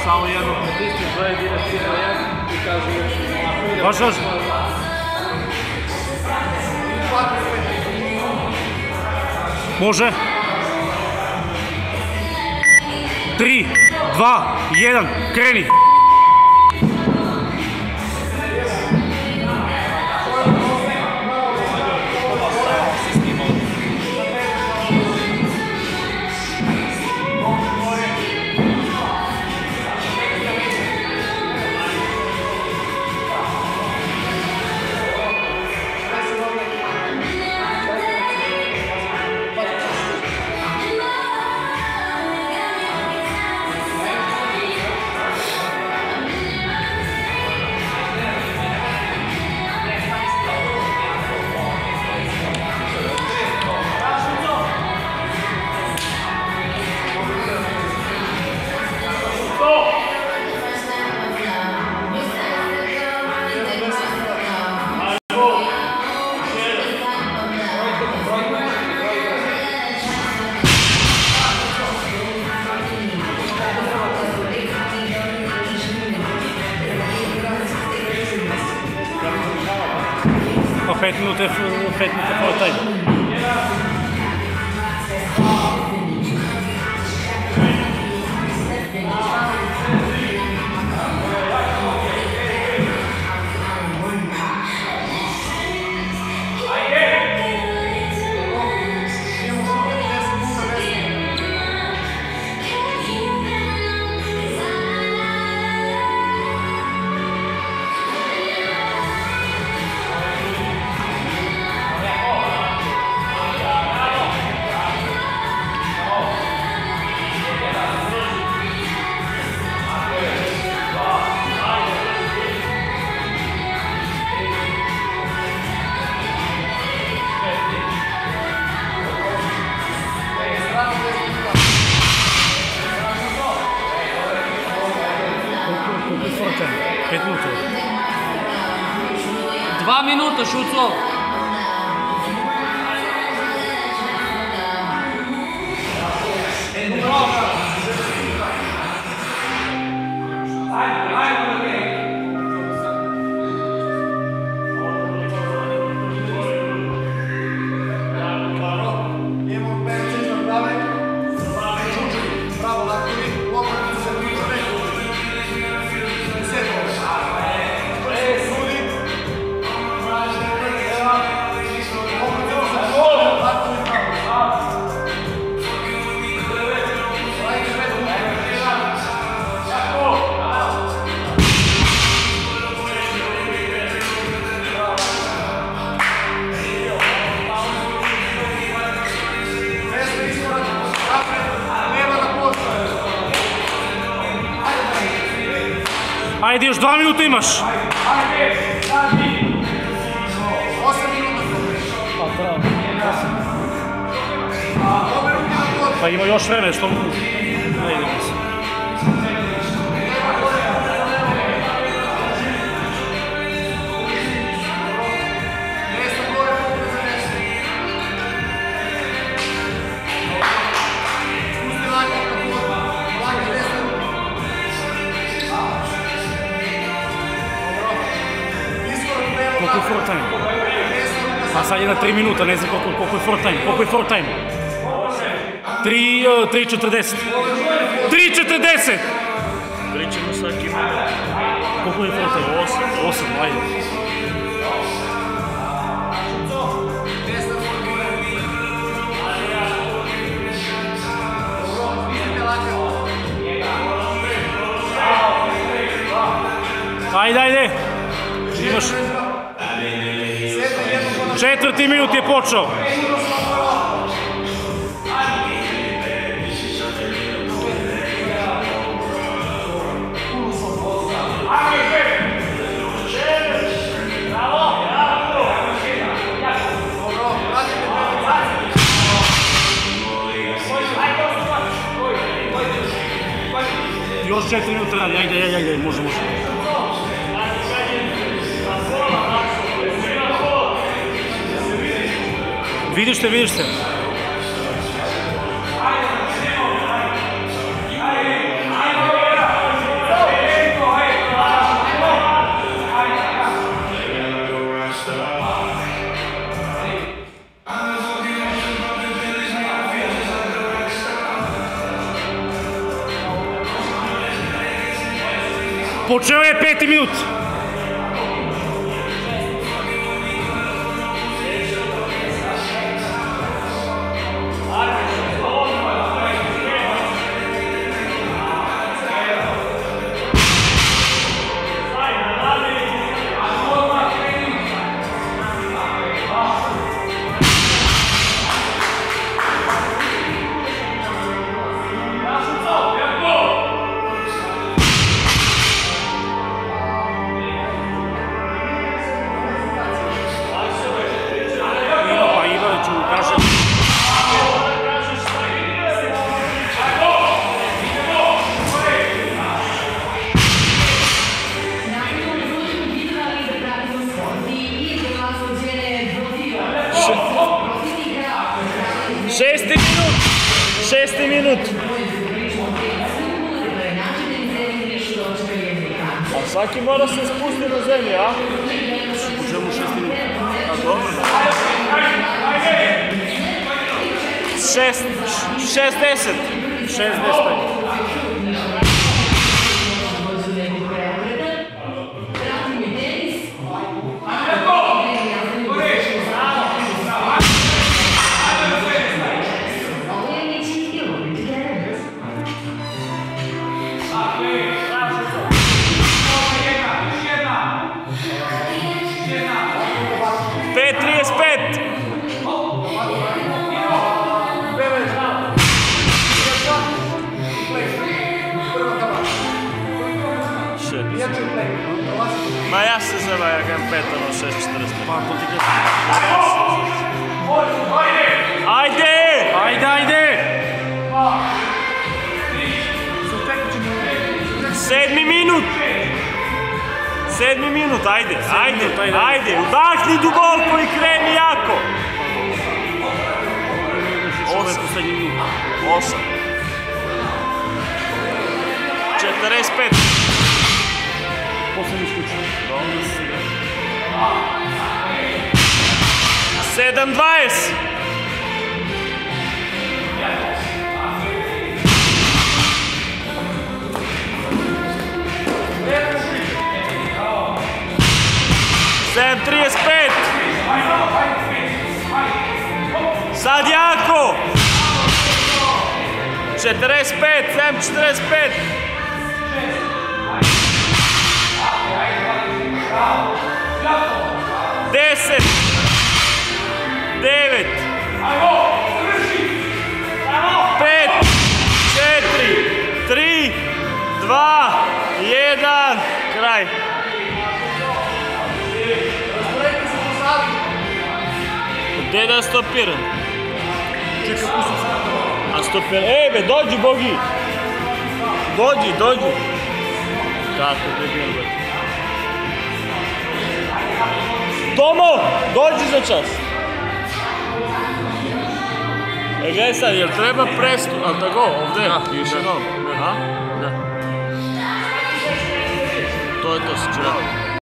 Samo jedno pritisni, 2 jedine, 3 na 1 i kažu još. Važi, važi. Može. 3, 2, 1, kreni. Pa 5 minuta full time. Pet minuta. 2 minuta, Šucov. Ajde, još 2 minuta imaš. Pa ima još vreme, što mu... Ne idemo se. Koliko je full time? A sad je na 3 minuta, ne znam koliko je full time. Koliko je full time? 3:40. 3:40! Pričamo svaki minut. Koliko je full time? 8, ajde. Ajde, ajde! Imaš... 4. minut je počeo. Još 4 minuta radi, ajde, može. Vidiš te. Počeo je 5. minut. Šesti minut. A svaki mora se spustiti na zemlji, a? Možemo 6 minuta. A dobro. 60. 60. Ma ja se zove, jak imam 5, ono 6.45. Pa, to ti gledam. Ajde! Ajde, ajde! 7. minut! 7. minut, ajde, ajde, udahni duboko i kreni jako! 8. 45. Poslednji slučaj. 7.20. Sedam 35. Sad jako. 45, 7.45. 10, 9, 5, 4, 3, 2, 1, kraj. Gdje da stopiram? A stopiram, be, dođi Bogi! Dođi! Kako debil, be. Tomo, dođi za čas. Gledaj sad, jel treba prestu? A tako, ovdje? Da, piše gol. Da. To je to, si čekao.